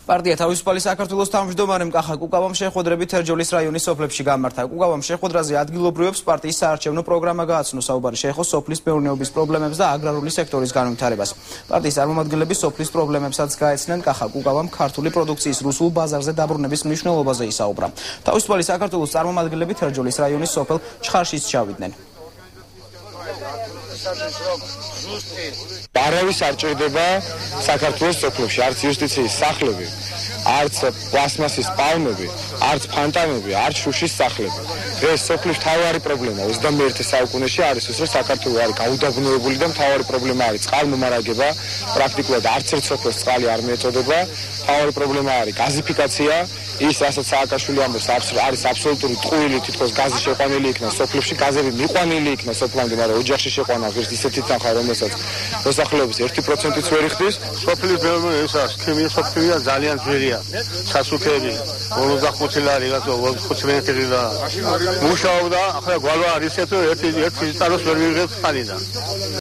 პარტია თავისუფალი საქართველოს თავმჯდომარემ კახა კუკავამ შეხვედრებით თერჯოლის რაიონის სოფლებში გამართა. კუკავამ შეხვედრაზე ადგილობრივებს პარტიის საარჩევნო პროგრამა გააცნო. საუბარი შეეხო სოფლის მეურნეობის პრობლემებს და აგრარული სექტორის განვითარებას. პარტიის წარმომადგენლები სოფლის პრობლემებსაც გაეცნენ. კახა კუკავამ ქართული პროდუქციის რუსულ ბაზარზე დაბრუნების მნიშვნელობაზე ისაუბრა. თავისუფალი საქართველოს წარმომადგენლები თერჯოლის რაიონის სოფელ ჩხარშიც ჩავიდნენ. არავის არ ჭირდება საქართველოს სოფლებში, არც იუსტიციის სახლები, არც პლასმასის პალმები, არც ფანტანები, არც შუშის სახლები. დღეს სოფლის მთავარი პრობლემა 21 საუკუნეში არის ის, რომ საქართველო არის გაუდაბნოებული და მთავარი პრობლემა არის წყალმომარაგება. პრაქტიკულად არც ერთ სოფელს წყალი არ მიეწოდება. მთავარი პრობლემა არის გაზიფიკაცია. ის, რასაც სააკაშვილი ამბობს, არის აბსოლუტური ტყუილი, თითქოს გაზი შეყვანილი იქნა სოფლებში, გაზები მიყვანილი იქნა სოფლამდე, მაგრამ ოჯახში შეყვანა ღირს ისეთი თანხა, რომელსაც მოსახლეობის 1%-იც ვერ იხდის. სოფლის მეურნეობის ქიმია სოფლია ძალიან ძვირია. სასუქები 45 ლარი, 45 მეტრი და მუშაობდა, ახლა გვალვა არის ეს ერთი წაროს ვერ ვიღებს ხანიდან.